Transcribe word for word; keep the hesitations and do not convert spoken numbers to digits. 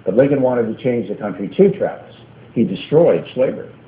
But Lincoln wanted to change the country to Travis. He destroyed slavery.